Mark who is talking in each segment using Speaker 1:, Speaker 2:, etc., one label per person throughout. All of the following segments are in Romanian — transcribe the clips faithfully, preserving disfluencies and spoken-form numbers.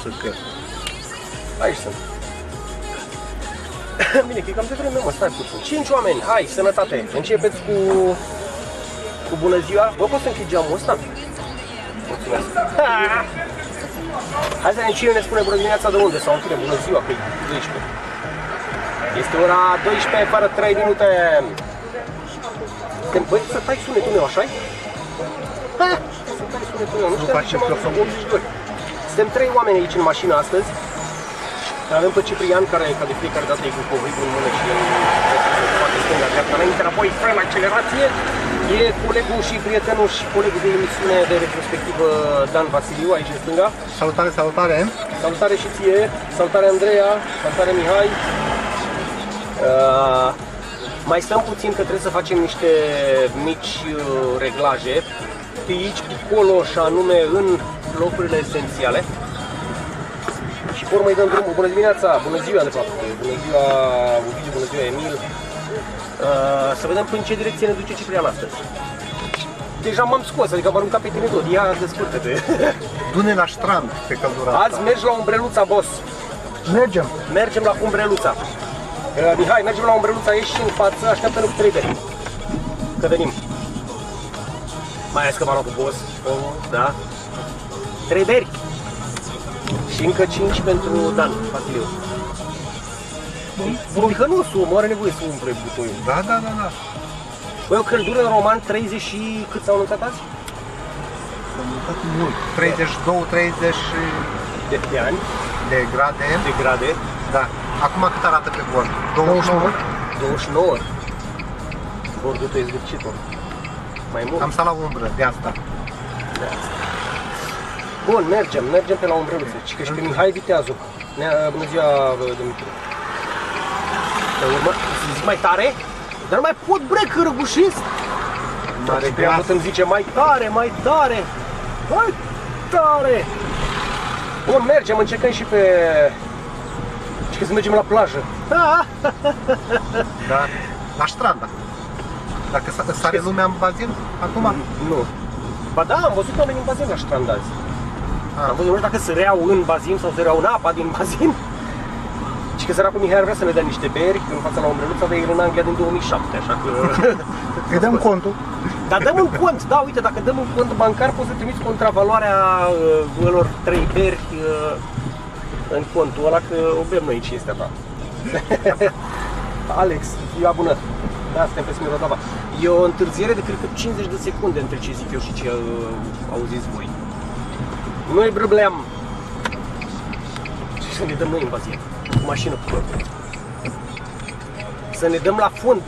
Speaker 1: sunt că...
Speaker 2: Aici sunt. Bine, că e cam de vreme, mă, stai puțin. cinci oameni, hai, sănătate. Începeți cu... cu bună ziua. Bă, poți să închid geamul ăsta? Mulțumesc. Hai să vedem cine ne spune bună dimineața de unde, sau în fine, bună ziua, că e doisprezece. Este ora doisprezece fără trei minute. Băi, să tai sunetul meu, așa-i? Să tai sunetul meu, nu știu ce m-am zis, optzeci de ori. Suntem trei oameni aici în mașină astăzi. Avem pe Ciprian, care ca de fiecare dată e cu covrigul în mână și el poate stânga, dreapta, înainte, apoi frân, accelerație. E colegul și prietenul și colegul de emisiune de retrospectivă Dan Vasiliu, aici în stânga.
Speaker 1: Salutare, salutare!
Speaker 2: Salutare și ție, salutare Andreea, salutare Mihai. Uh, mai stăm puțin că trebuie să facem niște mici uh, reglaje pe aici, acolo și anume în locurile esențiale. Și pe urmă îi dăm drumul. Bună dimineața, bună ziua de fapt, bună ziua Ovidiu, bună ziua Emil. Uh, să vedem în ce direcție ne duce Ciprian astăzi. Deja m-am scos, adică am aruncat pe tine tot, ia descurcă-te.
Speaker 1: Du-ne la strand pe căldura
Speaker 2: Azi
Speaker 1: asta.
Speaker 2: mergi la Umbreluța, boss.
Speaker 1: Mergem.
Speaker 2: Mergem la Umbreluța. Uh, Mihai, mergem la Umbreluța, ieși în față, așteaptă-ne cu trei beri. Că venim. Mai ales că m-am luat cu boss. Oh, da. trei beri. Și încă cinci pentru Dan Vasiliu. Bihănusul, mă are nevoie să umple butoiul.
Speaker 1: Da, da, da, da.
Speaker 2: Băi, o căldură în roman, treizeci și cât s-au anunțat azi?
Speaker 1: S-au anunțat mult. treizeci și doi treizeci
Speaker 2: De, de ani.
Speaker 1: De grade.
Speaker 2: De grade.
Speaker 1: Da. Acum cât arată pe bord? douăzeci și nouă?
Speaker 2: douăzeci și nouă. Bordul tău e zvârcit, mă. Mai mult.
Speaker 1: Am stat la umbră, de asta.
Speaker 2: De asta. Bun, mergem, mergem pe la Umbreluță. Și că și pe Mihai Viteazu. Bună ziua, Dumitru. Pe urmă, să zic mai tare? Dar nu mai pot, bre, că răgușesc. Ciprian tot îmi zice mai tare, mai tare, mai tare. Bun, mergem, încercăm și pe... Și că să mergem la plajă.
Speaker 1: Da, la stranda. Dacă sare lumea în bazin, acum?
Speaker 2: Nu. Ba da, am văzut oameni în bazin la strand azi. Am văzut, nu știu dacă se reau în bazin sau se reau în apa din bazin. Și că săracul Mihai ar vrea să ne dea niște beri în fața la Umbreluța, dar el în Anglia din două mii șapte, așa că...
Speaker 1: Îi dăm contul.
Speaker 2: Dar dăm un cont, da, uite, dacă dăm un cont bancar, poți să trimiți contravaloarea uh, lor trei beri uh, în contul ăla, că o bem noi în cinstea ta. Alex, ziua bună! Da, suntem pe Smirodava. E o întârziere de, cred că, cincizeci de secunde între ce zic eu și ce uh, auziți voi. Nu-i problem. Și să ne dăm noi în bazin, cu mașină cu bără. Să ne dăm la fund.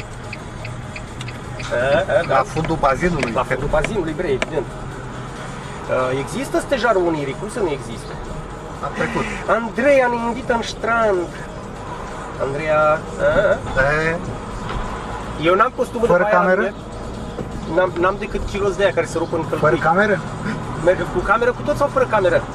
Speaker 2: A, a, da.
Speaker 1: La fundul bazinului.
Speaker 2: La fundul bazinului, bre, evident. Există stejarul Unirii? Cum să nu există?
Speaker 1: Am trecut.
Speaker 2: Andreea ne invită în strand. Andreea...
Speaker 1: E?
Speaker 2: Eu n-am costumul
Speaker 1: Fără
Speaker 2: de
Speaker 1: cameră?
Speaker 2: N-am decât kilos de aia care se rup în călcâi.
Speaker 1: Fără cameră?
Speaker 2: Merg cu cameră, cu tot sau fără cameră?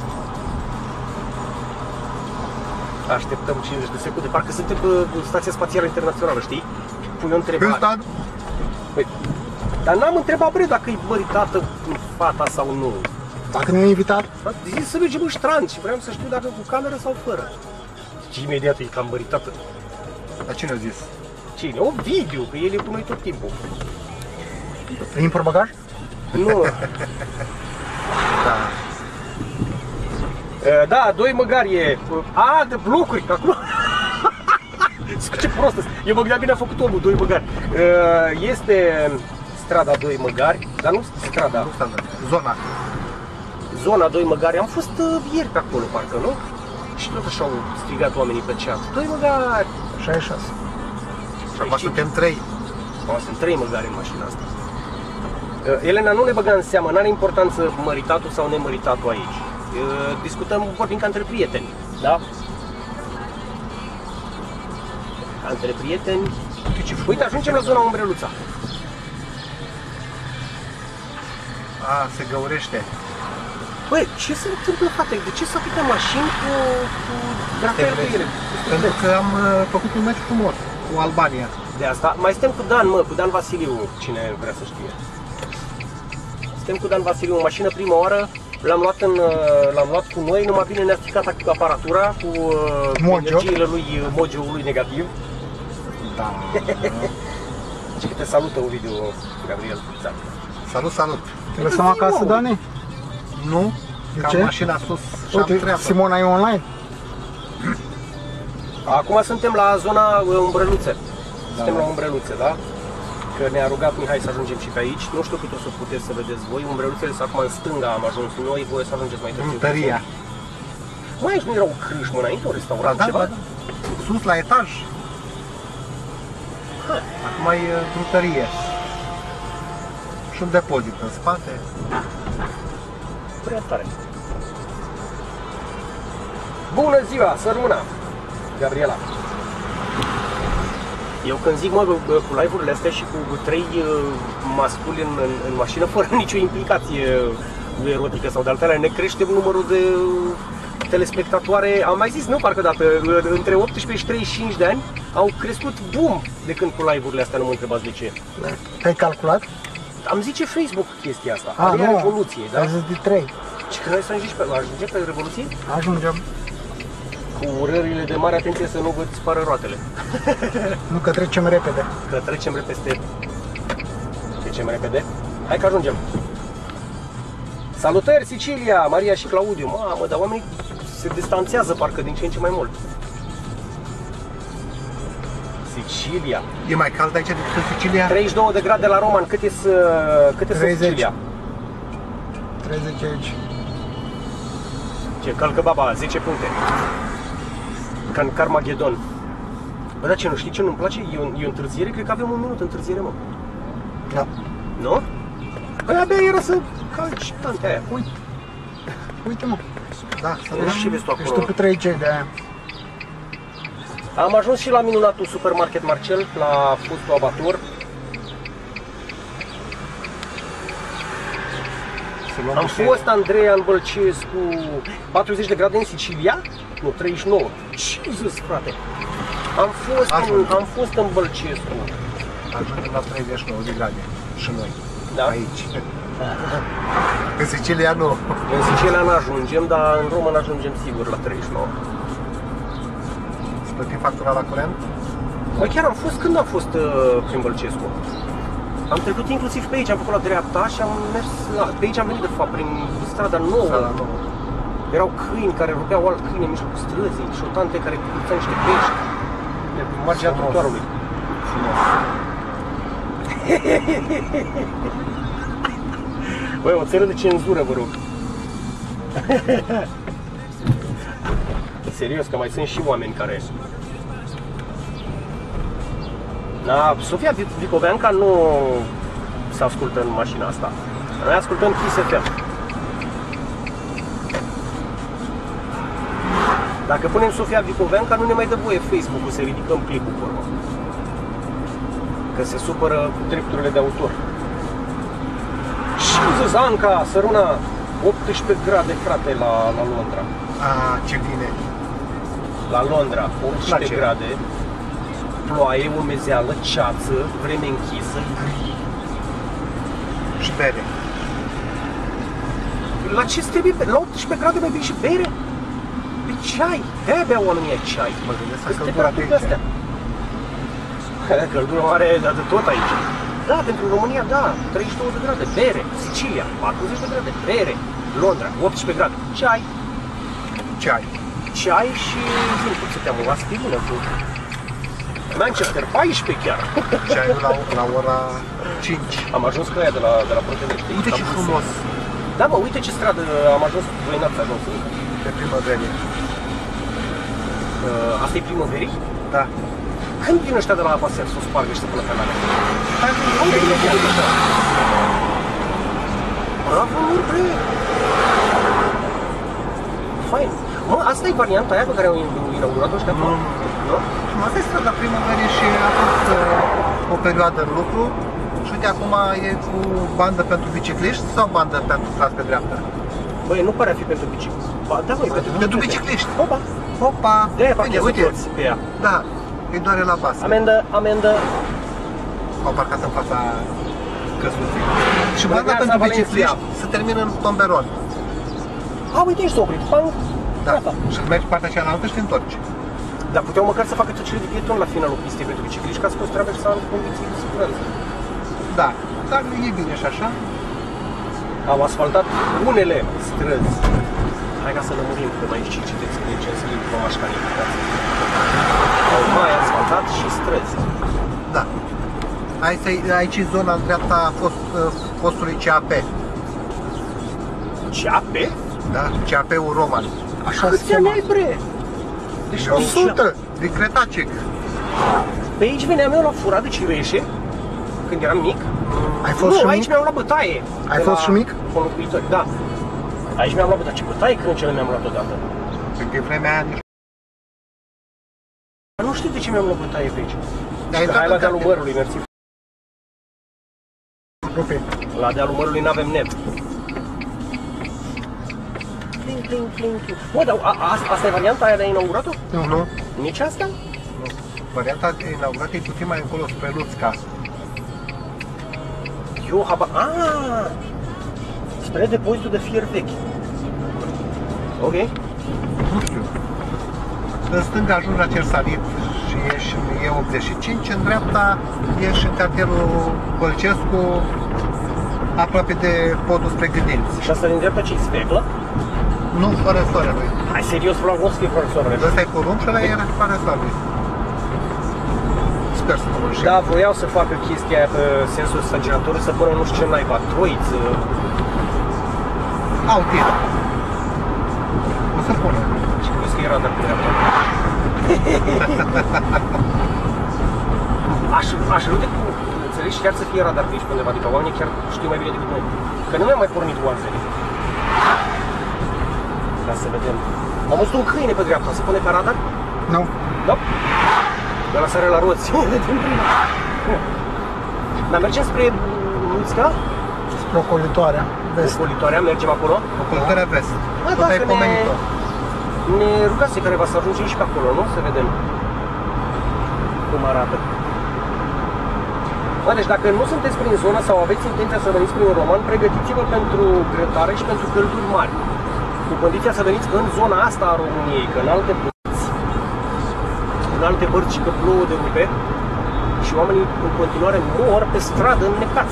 Speaker 2: Așteptăm cincizeci de secunde, parcă suntem pe Stația Spațială Internațională, știi? Pune o întrebare.
Speaker 1: În stad?
Speaker 2: Păi, dar n-am întrebat, bre, dacă e măritată fata sau nu.
Speaker 1: Dacă ne-ai invitat?
Speaker 2: Zis să mergem în strand și vreau să știu dacă cu cameră sau fără. Și imediat e cam măritată.
Speaker 1: Dar cine a zis?
Speaker 2: Cine? O video, că el e cu noi tot timpul.
Speaker 1: În portbagaj?
Speaker 2: Nu.
Speaker 1: Da.
Speaker 2: Da, doi măgari e. A, de blocuri, acum. Ce prost. Eu mă gândeam bine a făcut omul, doi măgari. Este strada doi măgari, dar nu strada.
Speaker 1: Nu strada, zona.
Speaker 2: Zona doi măgari. Am fost ieri pe acolo, parcă, nu? Și tot așa au strigat oamenii pe chat. doi măgari.
Speaker 1: șaizeci și șase. Și acum suntem trei.
Speaker 2: Acum sunt trei măgari în mașina asta. Elena, nu ne băga în seamă, n-are importanță măritatul sau nemăritatul aici. Discutăm, vorbim ca între prieteni, da? Ca între prieteni. Uite, ajungem la zona Umbreluța.
Speaker 1: A, se găurește.
Speaker 2: Băi, ce se întâmplă, frate? De ce s-a atâtea mașini cu, cu drapel pe ele?
Speaker 1: Pentru că am făcut un meci frumos cu Albania.
Speaker 2: De asta, mai suntem cu Dan, mă, cu Dan Vasiliu, cine vrea să știe. Suntem cu Dan Vasiliu în mașină prima oară. L-am luat, în, l-am luat cu noi, numai bine ne-a stricat aparatura cu
Speaker 3: Mojo.
Speaker 2: energiile lui, Mojo-ului negativ.
Speaker 1: Da.
Speaker 2: Și că te salută Ovidiu, Gabriel.
Speaker 1: Salut, salut.
Speaker 3: Te lăsăm acasă, Dani?
Speaker 1: Nu,
Speaker 3: De
Speaker 1: că am
Speaker 3: ce?
Speaker 1: mașina sus și am
Speaker 3: Uite,
Speaker 1: treabă.
Speaker 3: Simona e online?
Speaker 2: Acum suntem la zona Umbrăluțe. Suntem la Umbrăluțe, da? Că ne-a rugat Mihai să ajungem și pe aici. Nu știu cât o să puteți să vedeți voi. Umbrăluțele sunt acum în stânga, am ajuns noi, voi să ajungeți mai târziu.
Speaker 1: Brutăria.
Speaker 2: Mai aici nu erau crâșmă înainte, o
Speaker 1: Da,
Speaker 2: restaurant,
Speaker 1: da,
Speaker 2: ceva?
Speaker 1: da. Sus la etaj. Acum e brutărie. Și un depozit în spate.
Speaker 2: Prea tare. Bună ziua, să rămână, Gabriela. Eu când zic, mă, cu live-urile astea și cu trei masculi în, în, în mașină, fără nicio implicație erotică sau de altele, ne crește numărul de telespectatoare. Am mai zis, nu, parcă dată, între optsprezece și treizeci și cinci de ani au crescut boom de când cu live-urile astea, nu mă întrebați de ce.
Speaker 3: Te-ai calculat?
Speaker 2: Am zice Facebook chestia asta,
Speaker 3: A,
Speaker 2: a,
Speaker 3: nu,
Speaker 2: revoluție, da?
Speaker 3: ai zis de trei.
Speaker 2: Și când ai să ajungi pe, ajunge pe revoluție?
Speaker 3: Ajungem.
Speaker 2: Cu urările de mare atenție să nu vă dispară roatele.
Speaker 3: Nu, că trecem repede.
Speaker 2: Că trecem repede. Trecem repede. Hai că ajungem. Salutări, Sicilia, Maria și Claudiu. Mamă, dar oamenii se distanțează parcă din ce în ce mai mult. Sicilia.
Speaker 1: E mai cald aici decât în Sicilia?
Speaker 2: treizeci și două de grade la Roman. Cât e, cât e
Speaker 3: treizeci.
Speaker 2: Sicilia?
Speaker 3: treizeci aici.
Speaker 2: Ce, calcă baba, zece puncte. Ca în Carmageddon. Bă, dar ce, nu știi ce nu-mi place? E o, e o întârziere? Cred că avem un minut întârziere, mă.
Speaker 3: Da.
Speaker 2: Nu? Păi abia era să calci tantea aia. Uite,
Speaker 3: Uite, mă.
Speaker 1: Da, să
Speaker 2: nu știu ce vezi tu
Speaker 3: Ești tu
Speaker 2: acolo.
Speaker 3: pe treizeci de aia.
Speaker 2: Am ajuns și la minunatul Supermarket Marcel, la fostul abator. Am fost Andreea în Bălcescu, patruzeci de grade în Sicilia? Nu, treizeci și nouă. Jesus, frate! Am fost, în, am fost în Bălcescu.
Speaker 1: Ajungem la treizeci și nouă de grade. Și noi.
Speaker 2: Da?
Speaker 1: Aici. În Sicilia nu.
Speaker 2: În Sicilia nu ajungem, dar în Roma ajungem sigur la treizeci și nouă.
Speaker 1: Să plătim factura la curent?
Speaker 2: Băi, chiar am fost, când am fost uh, prin Bălcescu? Am trecut inclusiv pe aici, am făcut la dreapta și am mers la... Pe aici am venit de fapt, prin strada nouă.
Speaker 1: Strada nouă.
Speaker 2: Erau câini care rupeau alt câine în mijlocul străzii și o tante care curăța niște pești de pe marginea
Speaker 1: Frumos.
Speaker 2: trotuarului.
Speaker 1: Frumos.
Speaker 2: Băi, o țară de cenzură, vă rog. Serios, că mai sunt și oameni care... Da, Sofia Vicoveanca nu se ascultă în mașina asta. Noi ascultăm Kiss F M. Dacă punem Sofia Vicoveanca, nu ne mai dă voie Facebook-ul să ridicăm clipul pe urmă. Că se supără cu drepturile de autor. Și Zuzanca, săruna, optsprezece grade, frate, la, la Londra.
Speaker 1: A, ce bine.
Speaker 2: La Londra, optsprezece
Speaker 1: Place.
Speaker 2: grade, ploaie, umezeală, ceață, vreme închisă, gri.
Speaker 1: Și bere.
Speaker 2: La ce trebuie? La optsprezece grade mai vin și bere? Pe ceai, de-aia beau oamenii aia ceai.
Speaker 1: Mă gândesc la
Speaker 2: Că te
Speaker 1: căldura de
Speaker 2: preocupă
Speaker 1: aici.
Speaker 2: astea. Căldura mare de tot aici. Da, pentru România, da, treizeci și două de grade, bere. Sicilia, patruzeci de grade, bere. Londra, optsprezece grade, ceai.
Speaker 1: Ceai.
Speaker 2: Ceai și zi, cum să te amă, aspirina cu Manchester, paisprezece chiar.
Speaker 1: Ceaiul la, la ora cinci.
Speaker 2: Am ajuns cu aia de la, de la Protenești.
Speaker 1: Uite ce frumos.
Speaker 2: Da, mă, uite ce stradă am ajuns, voi n-ați ajuns încă.
Speaker 1: Pe primăvere.
Speaker 2: Uh, asta e primăverii?
Speaker 1: Da.
Speaker 2: Când vin ăștia de la Apaser să o spargă și să pună pe mare?
Speaker 1: Hai că e imediat așa.
Speaker 2: Bravo, Murbre! Fain. Mă, asta e varianta aia pe care au inaugurat-o ăștia acum? Nu?
Speaker 1: Asta e strada primăverii și a fost uh, o perioadă în lucru. Și uite, acum e cu bandă pentru bicicliști sau bandă pentru tras pe dreapta?
Speaker 2: Băi, nu pare a fi pentru bicicliști. Ba, da, băi, pentru,
Speaker 1: Pentru bicicliști.
Speaker 2: Opa!
Speaker 1: Opa!
Speaker 2: De-aia
Speaker 1: Uite,
Speaker 2: parchează
Speaker 1: uite.
Speaker 2: toți pe ea.
Speaker 1: Da, îi doare la basă.
Speaker 2: Amendă, amendă.
Speaker 1: Au parcat în fața căsuței. Și banda
Speaker 2: Urmează
Speaker 1: pentru
Speaker 2: Valencia.
Speaker 1: bicicliști se termină în tomberon.
Speaker 2: A, uite, ești oprit. Pang.
Speaker 1: Da.
Speaker 2: Gata.
Speaker 1: Și mergi partea cealaltă și te întorci.
Speaker 2: Dar puteau măcar să facă trecere de pieton la finalul pistei pentru bicicliști ca să poți traversa în condiții de siguranță.
Speaker 1: Da, dar e bine și așa.
Speaker 2: Au asfaltat unele străzi. Hai ca să lămurim că mai și citeți de ce să iei vom așa calificație. Au mai asfaltat și străzi.
Speaker 1: Da. Aici, aici zona în dreapta a fost, postului C A P.
Speaker 2: C A P?
Speaker 1: Da, C A P-ul Roman.
Speaker 3: Așa se
Speaker 2: Câți ani
Speaker 3: chema.
Speaker 2: ai, bre? Deci
Speaker 1: o sută din Cretacic.
Speaker 2: Pe aici veneam eu la furat de cireșe, când eram mic.
Speaker 3: Ai fost
Speaker 2: nu,
Speaker 3: și
Speaker 2: aici
Speaker 3: mic?
Speaker 2: mi-am luat bătaie.
Speaker 3: Ai
Speaker 2: de
Speaker 3: fost
Speaker 2: la
Speaker 3: și mic?
Speaker 2: Conlocuitori, da. Aici mi-am luat bătaie. Ce bătaie crâncele mi-am luat odată.
Speaker 1: Pe vremea aia nici...
Speaker 2: Nu știu de ce mi-am luat bătaie pe aici.
Speaker 1: Ai dat
Speaker 2: Hai
Speaker 1: în
Speaker 2: la dealul
Speaker 1: cartier.
Speaker 2: mărului, mersi.
Speaker 3: Rupe.
Speaker 2: La dealul mărului n-avem net. Cling, cling, cling, cling. Bă, dar a, a, asta e varianta aia de inaugurat-o?
Speaker 1: Nu, nu.
Speaker 2: Nici asta?
Speaker 1: Nu. Varianta de inaugurată e puțin mai încolo spre Luțca.
Speaker 2: Eu habar... Aaaa! Spre depozitul de fier vechi. Ok.
Speaker 1: Nu știu. În stânga ajungi la Cersalit și ieși în E optzeci și cinci, în dreapta ieși în cartierul Bălcescu, aproape de podul spre Gândinți.
Speaker 2: Și asta din dreapta ce-i sfeclă?
Speaker 1: Nu, fără soarelui.
Speaker 2: Hai, serios, vreau nu să fie fără soarele.
Speaker 1: Ăsta e porumb și ăla e fără soarelui. Sper să nu mă înșel.
Speaker 2: Da, voiau să facă chestia aia pe sensul ăsta generatorul, să pună nu știu ce naiba, troiță.
Speaker 1: Au timp. O să pună.
Speaker 2: Și crezi că e radar pe dreapta. Aș, aș râde cu, înțelegi, chiar să fie radar pe aici pe undeva, adică oamenii chiar știu mai bine decât noi. Că nu mi-am mai pornit oasele. Ca să vedem. Am văzut un câine pe dreapta, se pune pe radar?
Speaker 3: Nu.
Speaker 2: Da? De la sare la roți. Din prima. Dar mergem spre Luțca?
Speaker 3: Spre ocolitoarea. Vest.
Speaker 2: Ocolitoarea, mergem acolo?
Speaker 1: Ocolitoarea vest.
Speaker 2: Da,
Speaker 1: Tot ai
Speaker 2: dacă ne,
Speaker 1: pomenit-o.
Speaker 2: ne rugase careva să ajungem și pe acolo, nu? Să vedem cum arată. Bă, deci dacă nu sunteți prin zona sau aveți intenția să veniți prin Roman, pregătiți-vă pentru grătare și pentru călduri mari. Cu condiția să veniți în zona asta a României, că în alte părți, în alte părți și că plouă de rupe și oamenii în continuare mor pe stradă înnecați.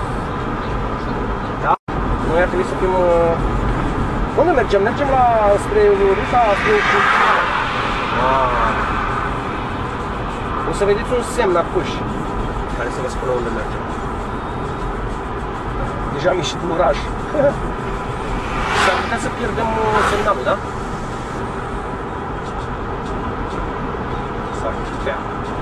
Speaker 2: Da? Noi ar trebui să fim... Unde mergem? Mergem la, spre ruta, spre... Ah. O să vedeți un semn apuș care să vă spună unde mergem. Deja am ieșit în oraș. S-ar putea să pierdem semnalul, da? S-ar putea.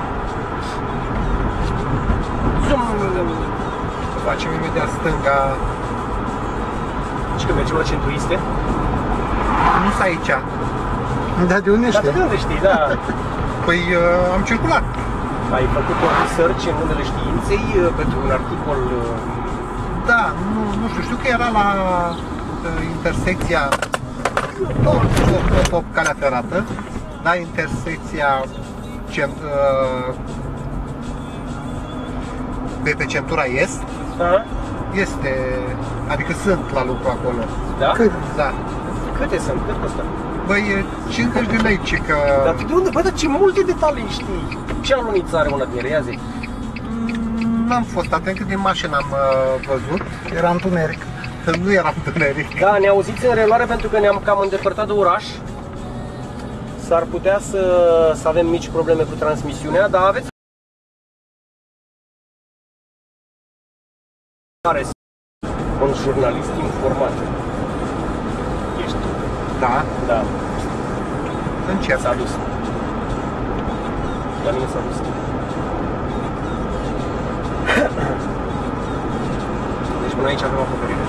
Speaker 2: Zoom!
Speaker 1: Facem imediat stânga.
Speaker 2: Și că mergem la centuriste?
Speaker 1: Nu s aici.
Speaker 3: Dar de unde
Speaker 2: Dar de
Speaker 3: știi?
Speaker 2: unde știi, da?
Speaker 1: Păi uh, am circulat.
Speaker 2: Ai făcut un research în numele științei uh, pentru un articol... Uh...
Speaker 1: Da, nu, nu știu, știu că era la uh, intersecția tot, tot, tot, tot calea ferată, la intersecția cent, uh, de pe centura est,
Speaker 2: Aha.
Speaker 1: este, adică sunt la lucru acolo.
Speaker 2: Da?
Speaker 3: Cât?
Speaker 1: Da.
Speaker 2: Câte sunt? Cât costă?
Speaker 1: Băi, e cincizeci de lei, ci că...
Speaker 2: Dar tu de unde? Bă, dar ce multe detalii știi! Ce aluniță are una din ele? Ia zi.
Speaker 1: Mm, N-am fost atent, că din mașină am uh, văzut,
Speaker 3: Era întuneric.
Speaker 1: nu eram întuneric.
Speaker 2: Da, ne auziți în reluare pentru că ne-am cam îndepărtat de oraș. S-ar putea să, să avem mici probleme cu transmisiunea, dar aveți care un jurnalist informat. Ești.
Speaker 1: Da,
Speaker 2: Da,
Speaker 1: încerc.
Speaker 2: s-a dus. La mine s-a dus. Deci până aici avem acoperire.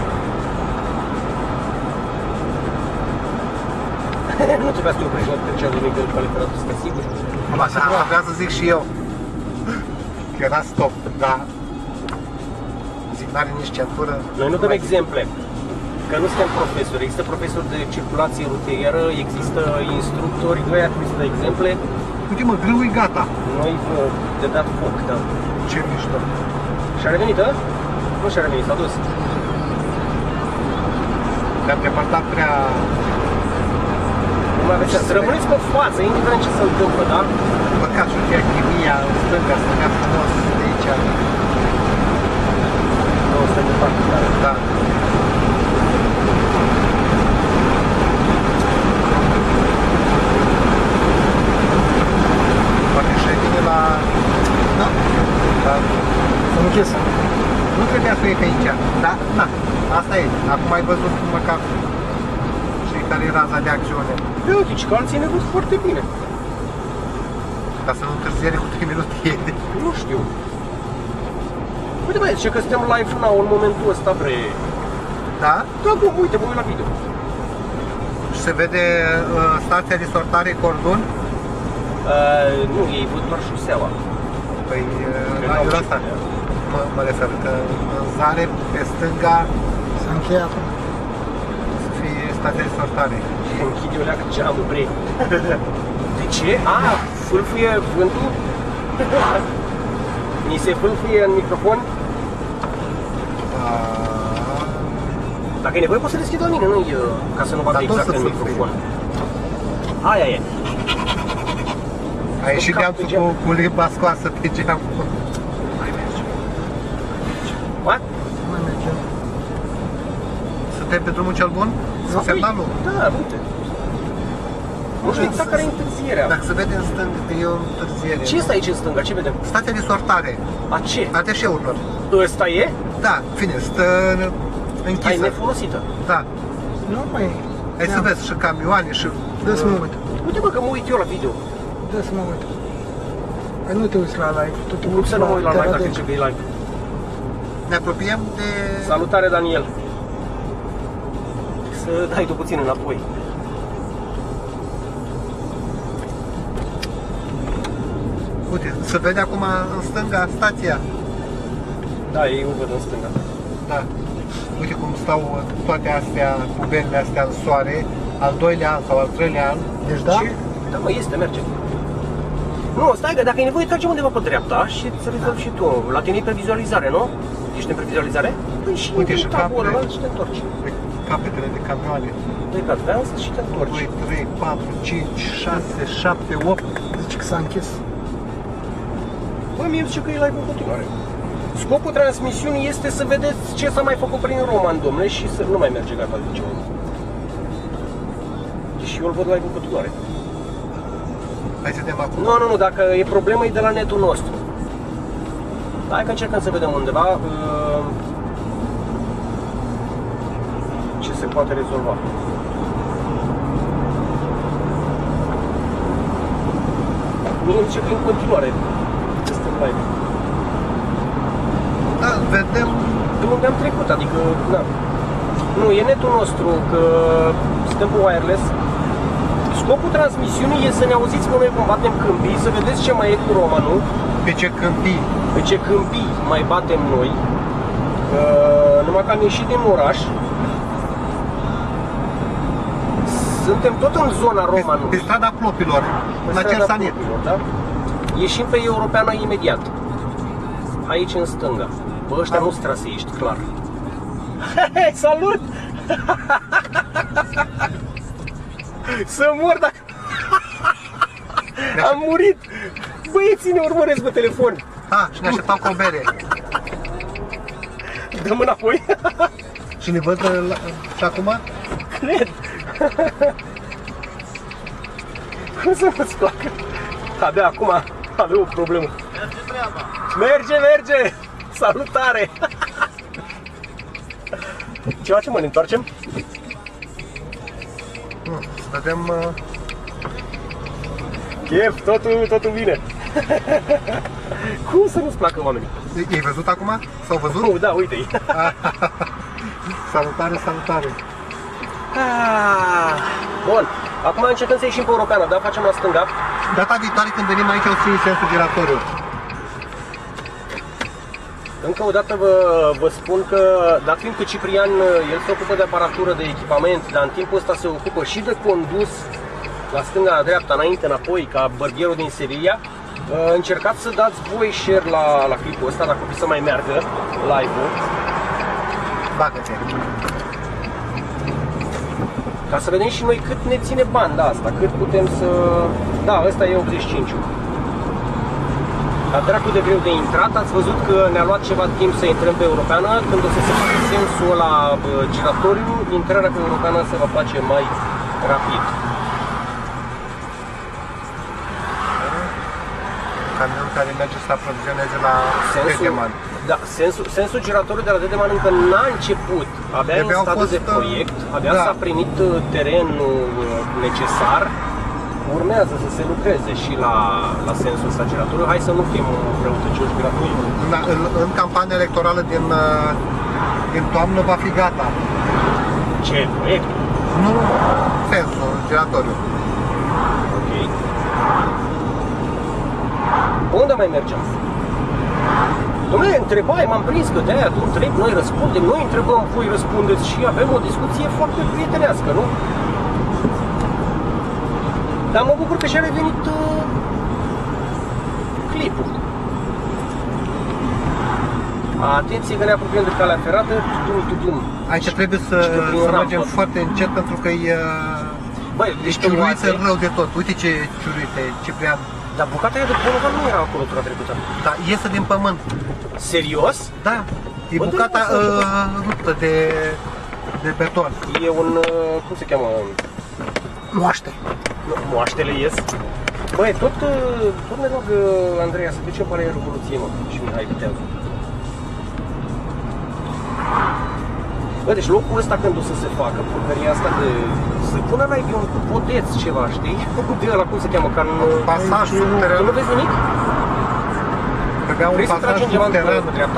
Speaker 2: Nu trebuia să te oprești la trecerea de nivel califeratul, sunt sigur.
Speaker 1: Asta vreau să zic și eu. Că era stop, da. Zic, n-are nici centură.
Speaker 2: Noi nu dăm
Speaker 1: mai-
Speaker 2: exemple, că nu suntem profesori. Există profesori de circulație rutieră, există instructori, noi ar trebui să dăm exemple.
Speaker 1: Uite mă, grâul e gata.
Speaker 2: Noi vă de dat foc, da.
Speaker 1: Ce mișto.
Speaker 2: Și-a revenit, a? Nu și-a revenit, s-a dus.
Speaker 1: Ne-am depărtat prea...
Speaker 2: Nu mai aveți să rămâneți pe față, indiferent ce se întâmplă, da?
Speaker 1: Păcat și uite chimia în stânga, stânga frumos de aici.
Speaker 2: Nu, stai departe, dar...
Speaker 1: Da. Poate și vine la...
Speaker 3: Da?
Speaker 1: Da.
Speaker 3: Am închis.
Speaker 1: Nu trebuia să iei pe aici, da? Da. Asta e. Acum ai văzut măcar și care e raza de acțiune.
Speaker 2: Bă, uite, că alții ne văd foarte bine.
Speaker 1: Ca să nu întârziere cu trei minute iede.
Speaker 2: Nu știu. Uite, băi, zice că suntem live now în momentul ăsta, bre.
Speaker 1: Da?
Speaker 2: Da, bă, uite, mă uit la video.
Speaker 1: Și se vede uh, stația de sortare Cordon.
Speaker 2: Uh, nu, ei văd doar șoseaua.
Speaker 1: Păi,
Speaker 2: Că
Speaker 1: uh,
Speaker 2: n-au
Speaker 1: la
Speaker 2: ce
Speaker 1: asta
Speaker 2: vedea.
Speaker 1: mă, mă refer, că în zare, pe stânga,
Speaker 3: S-a încheiat.
Speaker 1: să fie stația de sortare.
Speaker 2: Și închid eu leacă geamul, bre. De ce? A, fâlfâie vântul? Ni se fâlfâie în microfon?
Speaker 1: Uh,
Speaker 2: Dacă e nevoie, poți să deschid la mine, nu ca să nu bată
Speaker 1: Dar tot
Speaker 2: exact
Speaker 1: să
Speaker 2: în
Speaker 1: fâlfâie.
Speaker 2: microfon. Aia e.
Speaker 1: a ieșit
Speaker 2: cap
Speaker 1: deamțul
Speaker 2: pe geam.
Speaker 1: cu, cu limba scoasă pe geam.
Speaker 2: Mai merge. What?
Speaker 3: Mai mergem.
Speaker 1: Suntem pe drumul cel bun? Să semnalul?
Speaker 2: Da, uite. Nu știu exact care e întârzierea.
Speaker 1: Dacă se vede în stânga, că e o întârziere.
Speaker 2: Ce este aici în stânga? Ce vedem?
Speaker 1: Stația de sortare
Speaker 2: A ce?
Speaker 1: a deșeurilor.
Speaker 2: Ăsta e?
Speaker 1: Da, fine, stă în-
Speaker 2: Ai
Speaker 1: închisă.
Speaker 2: nefolosită.
Speaker 1: Da.
Speaker 3: Nu mai...
Speaker 1: Hai să vezi și camioane și...
Speaker 3: Dă să mă uit.
Speaker 2: Uite bă că mă uit eu la video.
Speaker 3: Dă să mă uit. Păi nu te uiți la live. Tu te
Speaker 2: Cum
Speaker 3: uiți
Speaker 2: să nu mă uit la live dacă
Speaker 3: Teradek.
Speaker 2: zice că e live?
Speaker 1: Ne apropiem de...
Speaker 2: Salutare Daniel. Să dai tu puțin înapoi.
Speaker 1: Uite, se vede acum în stânga stația.
Speaker 2: Da, ei o văd în stânga.
Speaker 1: Da. Uite cum stau toate astea, cubenile astea în soare, al doilea an sau al treilea an.
Speaker 3: Deci da?
Speaker 2: Ce? Da, mă, este, merge. Nu, stai că dacă e nevoie, tragem undeva pe dreapta și îți rezolvi și tu. La tine e previzualizare, nu? Ești în previzualizare? Păi și
Speaker 1: Uite, și
Speaker 2: tabul
Speaker 1: capele.
Speaker 2: ăla și te întorci.
Speaker 1: Uite, capetele de camioane.
Speaker 2: Doi pe advance și te întorci.
Speaker 1: doi, trei, patru, cinci, șase, șapte, opt.
Speaker 3: Zici că s-a închis.
Speaker 2: Bă, mie îmi zice că e live în continuare. Scopul transmisiunii este să vedeți ce s-a mai făcut prin Roman, domnule, și să nu mai merge gata de ce. Și eu îl văd live în continuare.
Speaker 1: Hai să vedem acum.
Speaker 2: Nu, nu, nu, dacă e problemă e de la netul nostru. Hai că încercăm să vedem undeva uh, ce se poate rezolva. Mie îmi zice că e în continuare. Suntem live.
Speaker 1: Da, vedem.
Speaker 2: De unde am trecut, adică, da. Nu, e netul nostru, că suntem pe wireless. Scopul transmisiunii e să ne auziți că noi cum batem câmpii, să vedeți ce mai e cu Romanul,
Speaker 1: Pe ce câmpii.
Speaker 2: pe ce câmpii mai batem noi. Uh, numai că am ieșit din oraș. Suntem tot în zona
Speaker 1: Pe,
Speaker 2: Romanului.
Speaker 1: pe strada Plopilor,
Speaker 2: Pe
Speaker 1: la
Speaker 2: strada
Speaker 1: Cersanit.
Speaker 2: Plopilor, da? Ieșim pe Europeană imediat. Aici în stânga. Bă, ăștia
Speaker 1: Am-
Speaker 2: nu straseiști, clar. Salut! Să mor dacă... Am murit! Băieții ne urmăresc pe telefon.
Speaker 1: Ha, și ne așteptam cu o bere.
Speaker 2: Dăm înapoi.
Speaker 1: Și ne văd la, și acum?
Speaker 2: Cred. Cum să nu-ți placă? Abia acum avem o problemă. Merge treaba. Merge, merge! Salutare! Ce facem, mă? Ne întoarcem?
Speaker 1: Nu, să vedem... Uh,
Speaker 2: Chef, totul, totul bine. Cum să nu-ți placă oamenii?
Speaker 1: i-ai văzut acum? S-au văzut?
Speaker 2: Nu, da, uite-i.
Speaker 1: Salutare, salutare.
Speaker 2: Ah, bun, acum încercăm să ieșim pe Europeană, da? Facem la stânga.
Speaker 1: Data viitoare când venim aici o țin sensul giratoriu.
Speaker 2: Încă o dată vă, vă spun că, dat fiind că Ciprian, el se ocupă de aparatură, de echipament, dar în timpul ăsta se ocupă și de condus la stânga, la dreapta, înainte, înapoi, ca bărbierul din Sevilla, încercați să dați voi share la, la clipul ăsta, dacă vreți să mai meargă live-ul.
Speaker 1: Bagă-te.
Speaker 2: Ca să vedem și noi cât ne ține banda asta, cât putem să... Da, ăsta e optzeci și cinci. La dracu de greu de intrat, ați văzut că ne-a luat ceva timp să intrăm pe europeană. Când o să se facă sensul ăla giratoriu, intrarea pe europeană se va face mai rapid.
Speaker 1: Camion care merge să aprovizioneze la
Speaker 2: Sensul,
Speaker 1: Dedeman.
Speaker 2: da, sensul, sensul giratoriu de la Dedeman încă n-a început. Abia
Speaker 1: Abia
Speaker 2: în
Speaker 1: au
Speaker 2: stadiu
Speaker 1: fost,
Speaker 2: de proiect, abia
Speaker 1: da.
Speaker 2: s-a primit terenul necesar. Urmează să se lucreze și la, la sensul ăsta giratoriu. Hai să nu fim răutăcioși gratuit.
Speaker 1: Da, în, în campania electorală din, din toamnă va fi gata.
Speaker 2: Ce proiect?
Speaker 1: Nu, nu, nu. Sensul giratoriu.
Speaker 2: Ok. Unde mai mergem? Dom'le, întrebai, m-am prins că de-aia tu întrebi, noi răspundem, noi întrebăm, voi răspundeți și avem o discuție foarte prietenească, nu? Dar mă bucur că și-a revenit uh, clipul. Atenție că ne apropiem de calea ferată, tudum, tudum.
Speaker 1: Aici trebuie să, să mergem foarte încet pentru că e,
Speaker 2: Băi,
Speaker 1: e
Speaker 2: deci
Speaker 1: ciuruită rău de tot. Uite ce ciuruită e, Ciprian.
Speaker 2: Dar bucata aia de Polova nu era acolo tura trecută.
Speaker 1: Da, iese din pământ.
Speaker 2: Serios?
Speaker 1: Da, e
Speaker 2: Bă,
Speaker 1: bucata
Speaker 2: de-
Speaker 1: uh, ruptă de, de beton.
Speaker 2: E un, uh, cum se cheamă?
Speaker 1: Moaște.
Speaker 2: Nu, moaștele ies. Băi, tot, uh, tot ne rog, uh, Andreea, să ducem pe alea Revoluție, mă, și Mihai Viteazu. Bă, deci locul ăsta când o să se facă, porcăria asta de... să pună la un podeț ceva, știi? De ăla, cum se cheamă, ca în...
Speaker 1: Pasaj
Speaker 2: Tu
Speaker 1: subteran.
Speaker 2: nu vezi nimic?
Speaker 1: Avea un
Speaker 2: Vrei să
Speaker 1: pasaj
Speaker 2: tragem ceva în
Speaker 1: subteran.
Speaker 2: dreapta?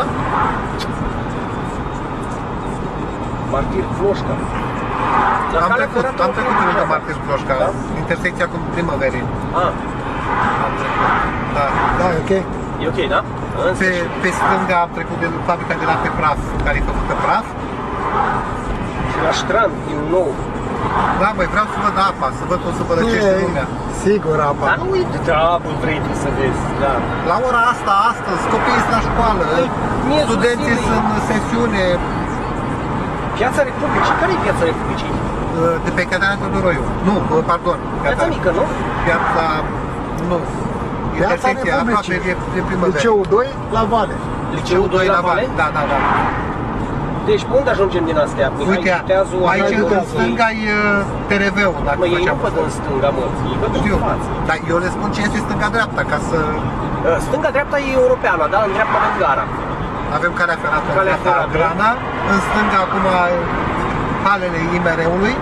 Speaker 2: Martir Floșca. La
Speaker 1: Am
Speaker 2: calea
Speaker 1: trecut,
Speaker 2: ferată
Speaker 1: am
Speaker 2: nu
Speaker 1: trecut
Speaker 2: e
Speaker 1: lângă
Speaker 2: niciodată.
Speaker 1: Martir Floșca,
Speaker 2: Da?
Speaker 1: intersecția cu primăverii.
Speaker 2: Ah,
Speaker 1: Am trecut. Da.
Speaker 3: Da, e ok.
Speaker 2: e ok, da? În
Speaker 1: Pe,
Speaker 2: sfârșit.
Speaker 1: pe stânga am trecut de fabrica de lapte praf, care e făcută praf.
Speaker 2: Și la Ștran, din nou.
Speaker 1: Da, băi, vreau să văd apa, să văd cum se bălăcește lumea.
Speaker 3: Sigur, apa.
Speaker 2: Dar nu e de treabă, vrei tu să vezi, da.
Speaker 1: La ora asta, astăzi, copiii sunt la școală,
Speaker 2: Păi, miezul
Speaker 1: studenții
Speaker 2: zilei.
Speaker 1: sunt în sesiune
Speaker 2: Piața Republicii, care e Piața Republicii?
Speaker 1: de pe Catania Teodoroiu. Nu, pardon.
Speaker 2: Piața mică, nu?
Speaker 1: Piața, nu.
Speaker 3: Piața
Speaker 1: Intersecția aproape
Speaker 3: Republicii.
Speaker 1: de, de primăverii.
Speaker 3: Liceul doi la Vale.
Speaker 2: Liceul doi la Vale?
Speaker 1: Da, da, da.
Speaker 2: Deci, pe unde ajungem din astea? Mihai
Speaker 1: Uite,
Speaker 2: Viteazu,
Speaker 1: aici
Speaker 2: Andrei
Speaker 1: în
Speaker 3: Viteazu.
Speaker 1: stânga e T R V-ul, dacă
Speaker 2: Mă, ei nu
Speaker 1: făceam.
Speaker 2: văd în stânga, mă, ei văd în
Speaker 1: Știu,
Speaker 2: față.
Speaker 1: dar eu le spun ce este stânga-dreapta, ca să
Speaker 2: Stânga-dreapta e europeană, dar în dreapta avem gara.
Speaker 1: avem calea ferată în
Speaker 2: Calea
Speaker 1: dreapta
Speaker 2: ferată.
Speaker 1: Grana, în stânga acum halele I M R-ului.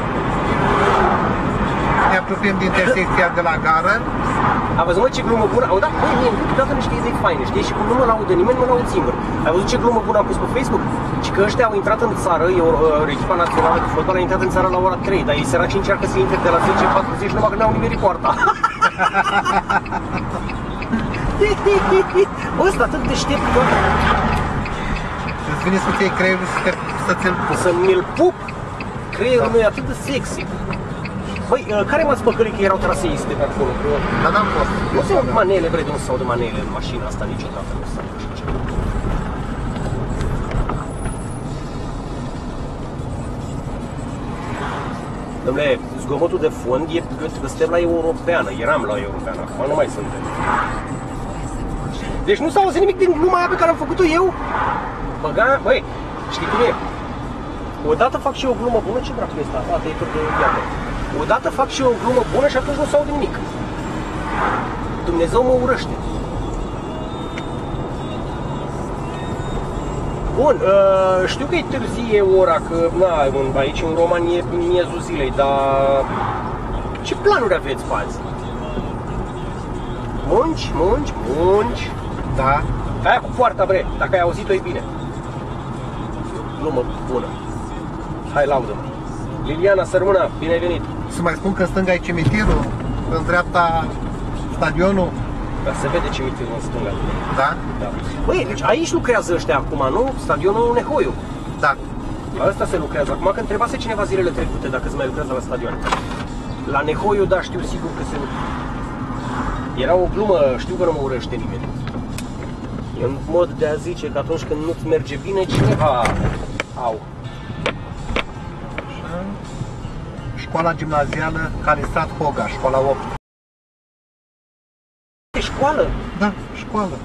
Speaker 1: Ne apropiem de intersecția de la gară.
Speaker 2: Ai văzut, mă, ce glumă bună? Au dat, băi, mie îmi dată niște idei faine, știi? Și cum nu mă laudă nimeni, mă laud singur. Ai văzut ce glumă bună am pus pe Facebook? Și că ăștia au intrat în țară, eu, uh, echipa națională de fotbal a intrat în țară la ora trei, dar ei săraci încearcă să intre de la zece patruzeci, numai că n-au nimerit poarta. Bă, ăsta atât deștept, bă,
Speaker 1: Îți vine să-ți iei creierul să, te, să ți-l pus.
Speaker 2: să mi-l pup, creierul meu e atât de sexy. Băi, uh, care m-ați păcălit că erau traseiste pe acolo? Că
Speaker 1: Dar n-am fost.
Speaker 2: nu se aud manele, bre, nu se aud manele în mașina asta niciodată, nu se aud așa ceva. Dom'le, zgomotul de fond e că că suntem la europeană, eram la europeană, acum nu mai suntem. Deci nu s-a auzit nimic din gluma aia pe care am făcut-o eu? Băga, băi, știi cum e? Odată fac și eu o glumă bună, ce dracu este asta? A, e tot de iată. Odată fac și eu o glumă bună și atunci nu s-aude nimic. Dumnezeu mă urăște. Bun, uh, știu că e târzie ora, că na, în- aici în Roman e miezul zilei, dar ce planuri aveți pe azi? Munci, munci, munci.
Speaker 1: Da.
Speaker 2: Aia cu poarta, bre, dacă ai auzit-o e bine. Glumă bună. Hai, laudă-mă. Liliana Sărmâna, bine ai venit.
Speaker 1: Să mai spun că în stânga e cimitirul, în dreapta stadionul.
Speaker 2: Dar se vede cimitirul în stânga.
Speaker 1: Da?
Speaker 2: Da. Băi, deci aici lucrează ăștia acum, nu? Stadionul Nehoiu.
Speaker 1: Da.
Speaker 2: La ăsta se lucrează. Acum că întrebase cineva zilele trecute dacă se mai lucrează la stadion. La Nehoiu, da, știu sigur că se lucrează. Era o glumă, știu că nu mă urăște nimeni. E un mod de a zice că atunci când nu-ți merge bine, cineva... Au.
Speaker 1: școala gimnazială Calistrat Hoga, școala opt.
Speaker 2: E școală?
Speaker 1: Da, școală.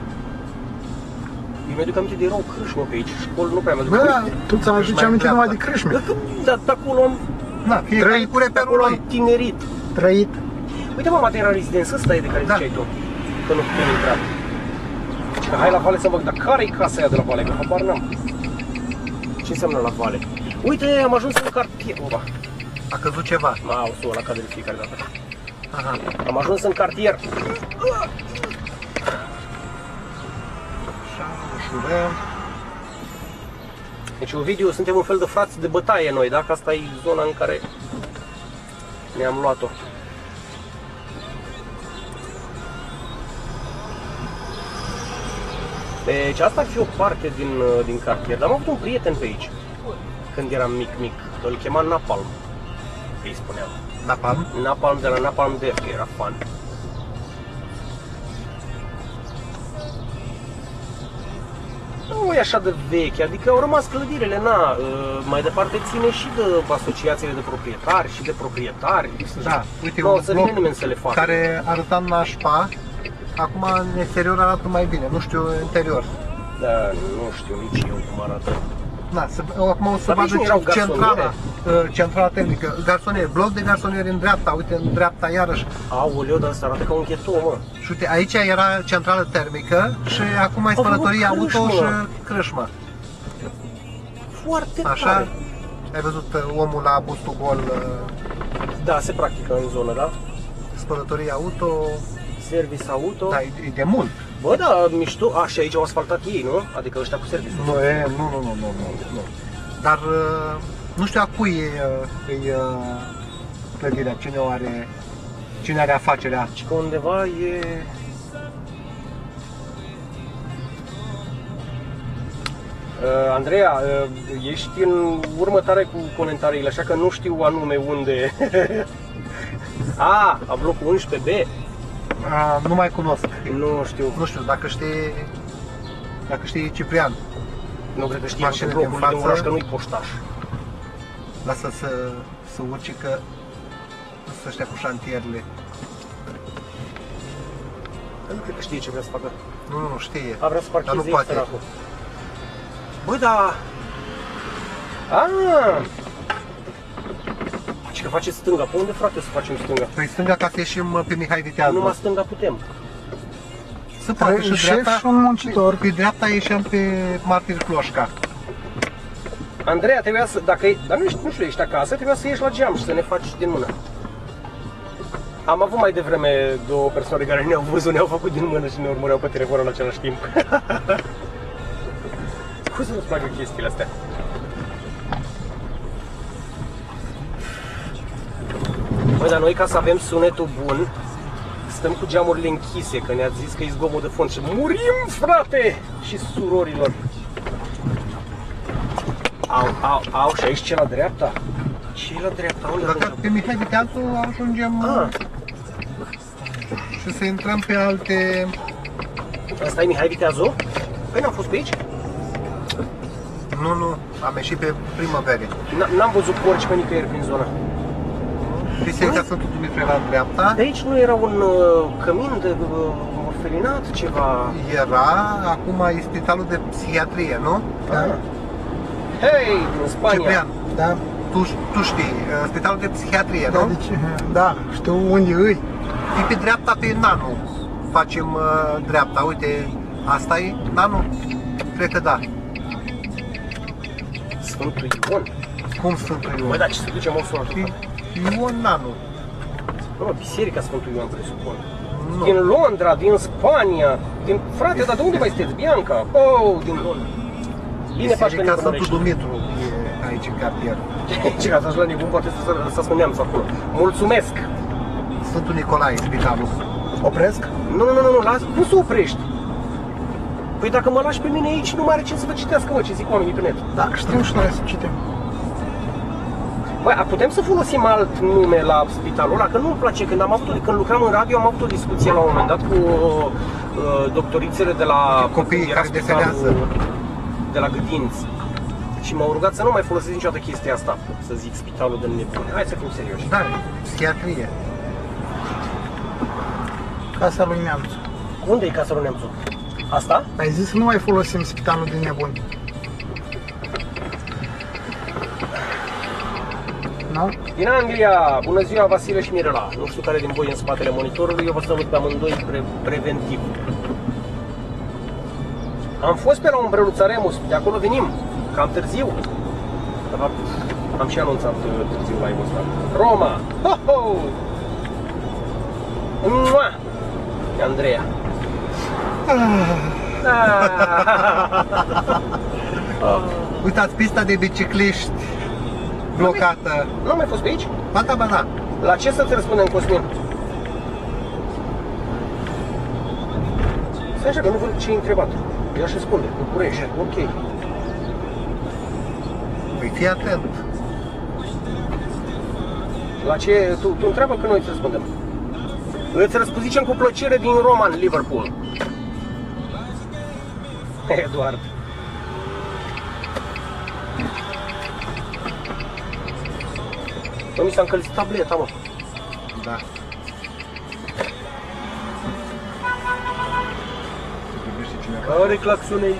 Speaker 2: Eu mi-aduc aminte de erau crâșmă pe aici, școli nu prea mi-aduc
Speaker 3: Bă,
Speaker 2: aminte.
Speaker 3: tu ți-am aduce
Speaker 1: mai
Speaker 3: aminte
Speaker 1: dreapta.
Speaker 3: numai de crâșme.
Speaker 2: Dar pe acolo am,
Speaker 1: Da, fiecare
Speaker 3: Trei-
Speaker 1: cu
Speaker 2: pe
Speaker 1: reperul
Speaker 2: acolo am
Speaker 1: lui.
Speaker 2: tinerit.
Speaker 3: Trăit.
Speaker 2: Uite mă, material rezidență ăsta e de care
Speaker 1: Da.
Speaker 2: ziceai tu, că nu putem intra. Deci că hai la Vale să văd, dar care e casa aia de la Vale, că habar n-am. Ce înseamnă la Vale? Uite, am ajuns în cartier, oba.
Speaker 1: A căzut ceva.
Speaker 2: Ma, o să o la cadă de fiecare dată.
Speaker 1: Aha.
Speaker 2: Am ajuns în cartier.
Speaker 1: Așa, ușurel.
Speaker 2: Deci, Ovidiu, suntem un fel de frați de bătaie noi, da? Că asta e zona în care ne-am luat-o. Deci asta ar fi o parte din, din cartier, dar am avut un prieten pe aici, când eram mic, mic, îl chema Napalm, îi spuneam.
Speaker 1: Napalm?
Speaker 2: Napalm de la Napalm Death, că era fan. Nu e așa de vechi, adică au rămas clădirile, na, mai departe ține și de asociațiile de proprietari și de proprietari.
Speaker 1: Da, uite,
Speaker 2: Nu o
Speaker 1: un
Speaker 2: să
Speaker 1: bloc
Speaker 2: vină nimeni să le facă.
Speaker 1: care arăta nașpa, acum în exterior arată mai bine, nu știu interior.
Speaker 2: Da, nu știu nici eu cum arată.
Speaker 1: Da, să, acum o să
Speaker 2: Dar nici nu erau
Speaker 1: vadă centrala,
Speaker 2: garsoniere?
Speaker 1: uh, centrala tehnică, garsonier, bloc de garsonieri în dreapta, uite în dreapta iarăși.
Speaker 2: Aoleu, dar asta arată ca un ghetou, mă.
Speaker 1: Și uite, aici era centrală termică și acum e
Speaker 2: Au făcut
Speaker 1: spălătorie auto
Speaker 2: crâșmă.
Speaker 1: și crâșmă.
Speaker 2: Foarte
Speaker 1: Așa,
Speaker 2: tare.
Speaker 1: ai văzut uh, omul la bustul gol, uh,
Speaker 2: Da, se practică în zonă, da?
Speaker 1: spălătorie auto,
Speaker 2: Service auto.
Speaker 1: da, e, e de mult.
Speaker 2: Bă, da, mișto. A, și aici au asfaltat ei, nu? Adică ăștia cu serviciul.
Speaker 1: Nu, e, nu, nu, nu, nu, nu, nu. Dar uh, nu știu a cui e, uh, e uh, clădirea, cine o are, cine are afacerea.
Speaker 2: Și că undeva e... Uh, Andreea, uh, ești în urmă tare cu comentariile, așa că nu știu anume unde. A, a blocul unsprezece B.
Speaker 1: Uh, nu mai cunosc.
Speaker 2: Nu știu,
Speaker 1: Nu știu, dacă știi, dacă știi Ciprian,
Speaker 2: nu cred că știu
Speaker 1: Mașinile
Speaker 2: blocul
Speaker 1: din
Speaker 2: din
Speaker 1: față.
Speaker 2: oraș, că nu-i poștaș.
Speaker 1: lasă să, să urci că să ăștia cu șantierele.
Speaker 2: Nu cred că știe ce vrea să facă.
Speaker 1: Nu, nu, știe.
Speaker 2: A vrea să
Speaker 1: Dar nu
Speaker 2: parcheze aici,
Speaker 1: poate.
Speaker 2: săracul. Bă, da... Aaa! Și că face stânga. Pe unde, frate, să facem stânga?
Speaker 1: Păi stânga ca să ieșim uh, pe Mihai Viteazu.
Speaker 2: Numai stânga putem.
Speaker 1: Să poate și
Speaker 3: Șef
Speaker 1: dreapta.
Speaker 3: și un muncitor.
Speaker 1: Pe dreapta ieșeam pe Martir Cloșca.
Speaker 2: Andreea, trebuia să... Dacă e, dar nu, ești, nu știu, ești acasă, trebuia să ieși la geam și să ne faci din mână. Am avut mai devreme două persoane care ne-au văzut, ne-au făcut din mână și ne urmăreau pe telefon în același timp. Cum să nu-ți placă chestiile astea? Băi, dar noi ca să avem sunetul bun, stăm cu geamurile închise, că ne-ați zis că e zgomot de fond și murim, frate! Și surorilor. Au, au, au, și aici ce la dreapta? Ce la dreapta? Unde
Speaker 1: Dacă
Speaker 2: ajungem?
Speaker 1: pe Mihai Viteazu ajungem
Speaker 2: Ah,
Speaker 1: și să intrăm pe alte...
Speaker 2: ăsta e Mihai Viteazu? Păi n-am fost pe aici?
Speaker 1: Nu, nu, am ieșit pe primăvere.
Speaker 2: N- N-am văzut porci pe nicăieri prin zona.
Speaker 1: Biserica Sfântul Dumitru era în dreapta.
Speaker 2: De aici nu era un uh, cămin de uh, orfelinat, ceva?
Speaker 1: Era, acum e spitalul de psihiatrie, nu?
Speaker 2: Ah. Hei, în Spania!
Speaker 1: Ciprian,
Speaker 3: Da,
Speaker 1: tu, tu știi, uh, spitalul de psihiatrie,
Speaker 3: da,
Speaker 1: nu?
Speaker 3: deci, da, știu unde îi.
Speaker 1: E pe dreapta pe Nanu. Facem uh, dreapta, uite, asta e Nanu? Cred că da.
Speaker 2: Sfântul Ion.
Speaker 1: Cum Sfântul
Speaker 2: Băi,
Speaker 1: Ion?
Speaker 2: da, ce să ducem o sunat?
Speaker 1: E Ion Nanu.
Speaker 2: Nu, biserica Sfântul Ion, presupun.
Speaker 1: Nu.
Speaker 2: Din Londra, din Spania, din... Frate, dar de unde mai sunteți? Bianca? Oh, din Londra. Bine faci că ne
Speaker 1: Biserica Sfântul
Speaker 2: urmărești.
Speaker 1: Dumitru e aici în cartier.
Speaker 2: Ce că ați la nebun, poate să, să spuneam acolo. Mulțumesc!
Speaker 1: Sfântul Nicolae, spitalul.
Speaker 3: Opresc?
Speaker 2: Nu, nu, nu, nu, las, cum să oprești? Păi dacă mă lași pe mine aici, nu mai are ce să vă citească, mă, ce zic oamenii pe net.
Speaker 3: Da, știm și noi să citim.
Speaker 2: Băi, putem să folosim alt nume la spitalul ăla? Că nu-mi place, când am avut, când lucram în radio, am avut o discuție la un moment dat cu uh, doctorițele de la...
Speaker 1: Copiii
Speaker 2: era
Speaker 1: care
Speaker 2: spitalul
Speaker 1: desenează.
Speaker 2: de la Gâdinți. Și m-au rugat să nu mai folosesc niciodată chestia asta, să zic spitalul de nebune. Hai să fim serioși.
Speaker 1: Da, psihiatrie.
Speaker 3: Casa lui Neamțu.
Speaker 2: Unde e casa lui Neamțu? Asta?
Speaker 3: Ai zis să nu mai folosim spitalul de nebuni. Nu?
Speaker 2: Din Anglia, bună ziua Vasile și Mirela. Nu știu care din voi e în spatele monitorului, eu vă salut pe amândoi pre preventiv. Am fost pe la Umbreluța Remus, de acolo venim, cam târziu. De fapt, am și anunțat târziu la ăsta. Roma! Ho-ho! Mua! Andreea.
Speaker 1: Uitați, pista de bicicliști blocată.
Speaker 2: Nu am mai fost pe aici?
Speaker 1: Ba da, ba da.
Speaker 2: La ce să-ți răspundem, Cosmin? Stai așa că nu văd ce-i întrebat. Eu aș răspunde, București, ok.
Speaker 1: Păi fii atent.
Speaker 2: La ce? Tu, tu întreabă că noi îți răspundem. Îți răspundicem cu plăcere din Roman, Liverpool. Eduard. Bă, mi s-a încălzit tableta, mă.
Speaker 1: Da.
Speaker 2: Care claxonezi?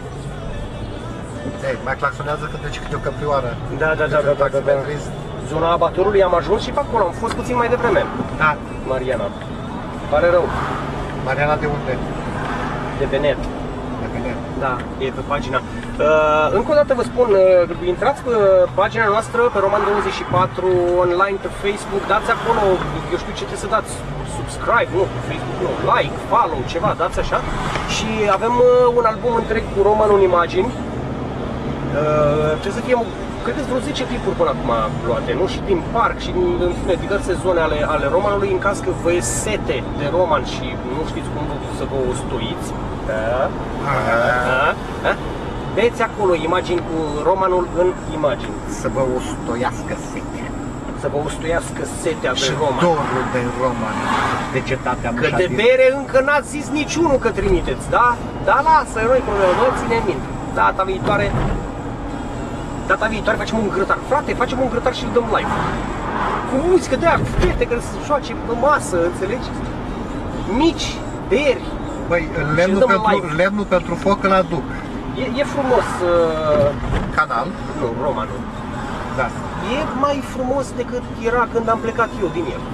Speaker 1: Ei, mai claxonează când trece câte o căprioară.
Speaker 2: Da, da, da, da, da, da, da. Zona abatorului am ajuns și pe acolo, am fost puțin mai devreme.
Speaker 1: Da.
Speaker 2: Mariana. Pare rău.
Speaker 1: Mariana de unde?
Speaker 2: De pe net.
Speaker 1: De pe net.
Speaker 2: Da, e pe pagina. Uh, încă o dată vă spun, uh, intrați pe pagina noastră, pe Roman douăzeci și patru, online pe Facebook, dați acolo, eu știu ce trebuie să dați, subscribe, nu, pe Facebook, nu, like, follow, ceva, dați așa. Și avem uh, un album întreg cu Roman în imagini. Uh, trebuie să fie, cred că vreo zece clipuri până acum luate, nu? Și din parc și din, în fine, diverse zone ale, ale Romanului, în caz că vă e sete de Roman și nu știți cum să vă ostoiți. Da, da, da. Veți acolo imagini cu Romanul în imagini.
Speaker 1: Să vă ustoiască setea.
Speaker 2: Să vă ustoiască setea
Speaker 1: Și
Speaker 2: de Roman.
Speaker 1: dorul de Roman. De cetatea
Speaker 2: Că de
Speaker 1: mușatie.
Speaker 2: bere încă n-ați zis niciunul că trimiteți, da? Da, lasă, noi problemă, noi ținem minte. Data viitoare, data viitoare facem un grătar. Frate, facem un grătar și îl dăm live. Cu muzică de aia, cu fete care se joace pe masă, înțelegi? Mici, beri.
Speaker 1: Băi, lemnul
Speaker 2: dăm
Speaker 1: pentru,
Speaker 2: live.
Speaker 1: lemnul pentru foc îl aduc.
Speaker 2: E, e frumos, uh,
Speaker 1: Canal.
Speaker 2: nu, Romanul.
Speaker 1: Da.
Speaker 2: E mai frumos decât era când am plecat eu din el.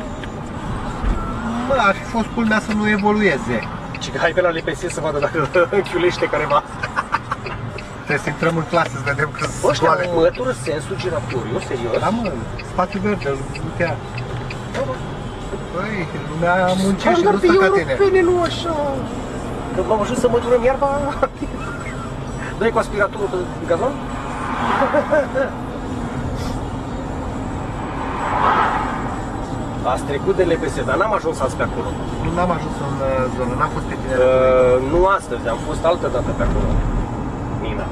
Speaker 1: Bă, ar fi fost culmea să nu evolueze.
Speaker 2: Și că hai pe la L P S să vadă dacă închiulește careva.
Speaker 1: Trebuie să intrăm în clasă să vedem că sunt
Speaker 2: Ăștia
Speaker 1: goale.
Speaker 2: mătură sensul giratoriu, serios?
Speaker 1: Da, mă, spațiu verde, uite.
Speaker 2: Da, bă.
Speaker 1: Băi, lumea muncește și nu stă ca tine.
Speaker 2: europene, nu așa. Că m-am ajuns să măturăm iarba. Dai cu aspiratorul pe gazon? Ați trecut de L P S, dar n-am ajuns azi pe acolo.
Speaker 1: Nu n-am ajuns în uh, zonă, n-am fost pe tine.
Speaker 2: Uh, nu astăzi, am fost altă dată pe acolo. Nina.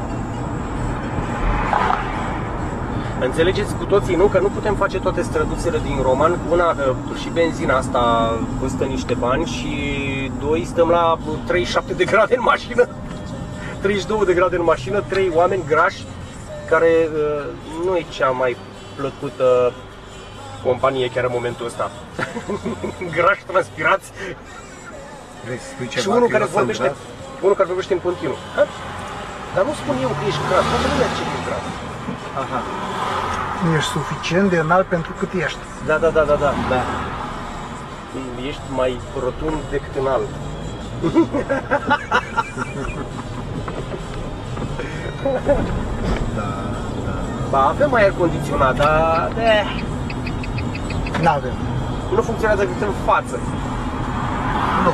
Speaker 2: Înțelegeți cu toții, nu? Că nu putem face toate străduțele din Roman. Una, că și benzina asta costă niște bani și doi, stăm la treizeci și șapte de grade în mașină. treizeci și două de grade în mașină, trei oameni grași, care uh, nu e cea mai plăcută companie chiar în momentul ăsta. Grași transpirați.
Speaker 1: Vrei să spui
Speaker 2: Și
Speaker 1: ceva?
Speaker 2: unul
Speaker 1: că
Speaker 2: care
Speaker 1: eu sunt
Speaker 2: vorbește,
Speaker 1: gras?
Speaker 2: unul care vorbește în continuu. Ha? Dar nu spun eu că ești gras, toată lumea zice că ești gras.
Speaker 1: Aha.
Speaker 3: Nu ești suficient de înalt pentru cât ești.
Speaker 2: Da, da, da, da, da, da. Ești mai rotund decât înalt.
Speaker 1: Da, da.
Speaker 2: Ba, avem aer condiționat, dar eh,
Speaker 3: N-avem.
Speaker 2: nu funcționează decât în față.
Speaker 1: Nu,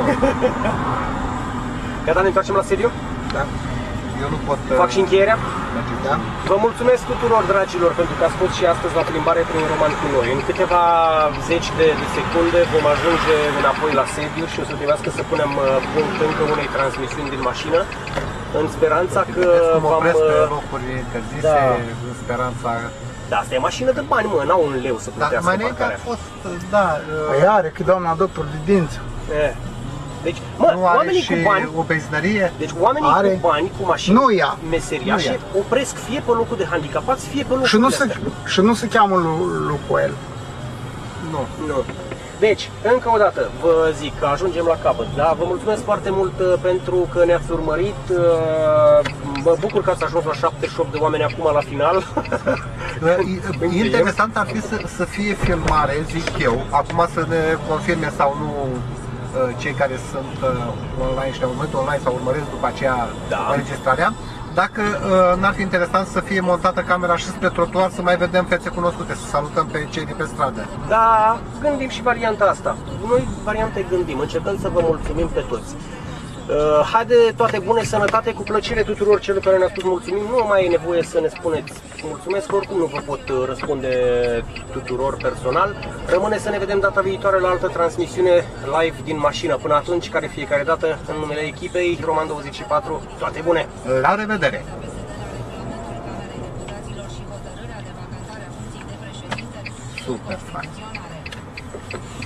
Speaker 2: Gata, ne întoarcem la sediu?
Speaker 1: da. Eu nu pot...
Speaker 2: Fac și încheierea?
Speaker 1: Da?
Speaker 2: Vă mulțumesc tuturor, dragilor, pentru că ați fost și astăzi la plimbare prin Roman cu noi. În câteva zeci de, de secunde vom ajunge înapoi la sediu și o să trebuiască să punem uh, punct încă unei transmisiuni din mașină, în speranța că
Speaker 1: mă
Speaker 2: v-am...
Speaker 1: opresc pe
Speaker 2: uh,
Speaker 1: locuri interzise,
Speaker 2: da.
Speaker 1: în speranța...
Speaker 2: Da, asta e mașină de bani, mă, n-au un leu să
Speaker 1: Dar
Speaker 2: plătească
Speaker 1: mai înainte a
Speaker 2: parcarea.
Speaker 1: fost, da...
Speaker 3: Păi are că doamna doctor de dinți.
Speaker 2: Eh. Deci, mă,
Speaker 1: Nu are
Speaker 2: oamenii
Speaker 1: și
Speaker 2: cu bani,
Speaker 1: o benzinărie?
Speaker 2: deci oamenii
Speaker 3: Are.
Speaker 2: cu bani, cu mașini
Speaker 3: Nu ia.
Speaker 2: meseriașe,
Speaker 1: Nu ia.
Speaker 2: opresc fie pe locul de handicapați, fie pe locul
Speaker 3: Și nu
Speaker 2: de
Speaker 3: se,
Speaker 2: astea.
Speaker 3: și nu se cheamă Lu- Lucoel.
Speaker 1: Nu.
Speaker 2: Nu. Deci, încă o dată, vă zic că ajungem la capăt, da? Vă mulțumesc foarte mult uh, pentru că ne-ați urmărit. Uh, mă bucur că ați ajuns la șaptezeci și opt de oameni acum la final.
Speaker 1: E interesant ar fi să, să fie filmare, zic eu, acum să ne confirme sau nu uh, cei care sunt uh, online și ne-au urmărit online sau urmăresc după aceea
Speaker 2: Da.
Speaker 1: înregistrarea. Dacă uh, n-ar fi interesant să fie montată camera și spre trotuar, să mai vedem fețe cunoscute, să salutăm pe cei de pe stradă.
Speaker 2: Da, gândim și varianta asta. Noi variante gândim, încercăm să vă mulțumim pe toți. Uh, haide, toate bune, sănătate, cu plăcere tuturor celor care ne-au spus mulțumim. Nu mai e nevoie să ne spuneți mulțumesc, oricum nu vă pot uh, răspunde tuturor personal. Rămâne să ne vedem data viitoare la altă transmisiune live din mașină. Până atunci, care fiecare dată, în numele echipei Roman douăzeci și patru, toate bune!
Speaker 1: La revedere! Super fain!